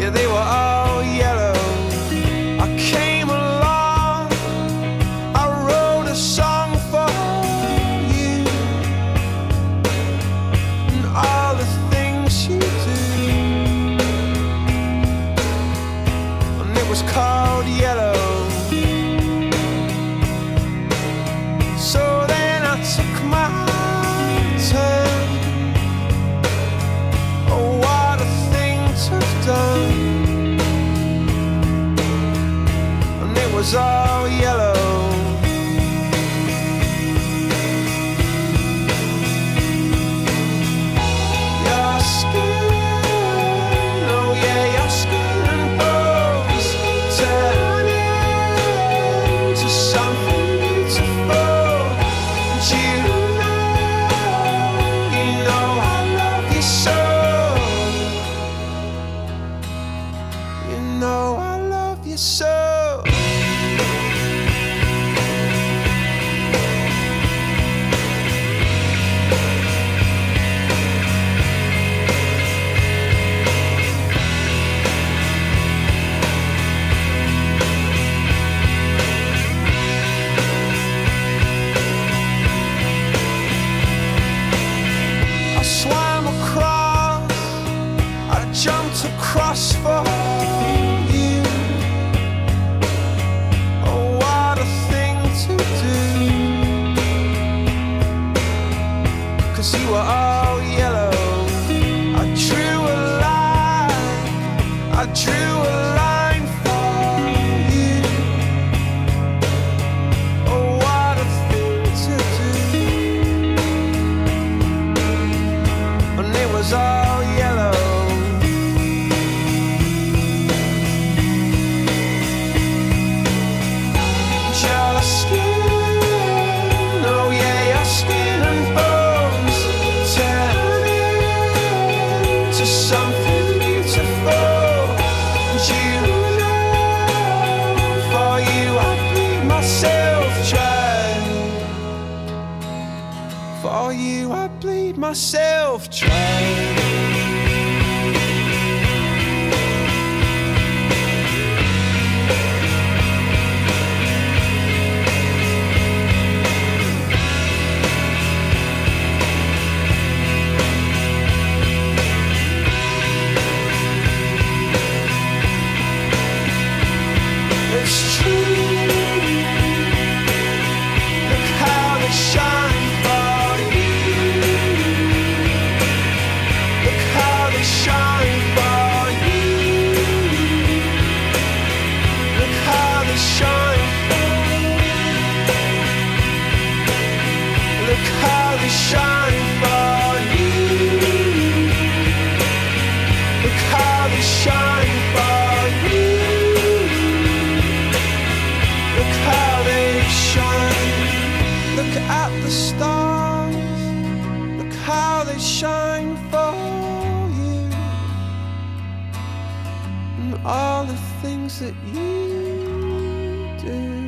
yeah, they were all yellow. I came along, I wrote a song for you, and all the things you do, and it was called Yellow. So then I took my turn. Oh, what a thing to have done. And it was all yellow. Your skin, oh yeah, your skin and bones turn into something beautiful. And you know I love you so. You know I love you so. I swam across, I jumped across for you. Oh, what a thing to do, 'cause you were all yellow. I drew a line, I drew a line for you. Oh, what a thing to do, and it was all yellow. Your skin, oh yeah, your skin and bones turn into something beautiful. And you know, for you I bleed myself dry. For you I bleed myself dry. It's true. Look how they shine for you. Look how they shine for you. Look how they shine for you. Look how they shine for you. Look how they shine for you. Look how they shine. Look at the stars. Look how they shine for you, and all the things that you do.